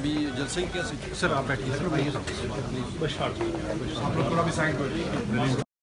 अभी जलसे ही क्या सर आप बैठिए सर, प्लीज। आप लोग थोड़ा भी साइड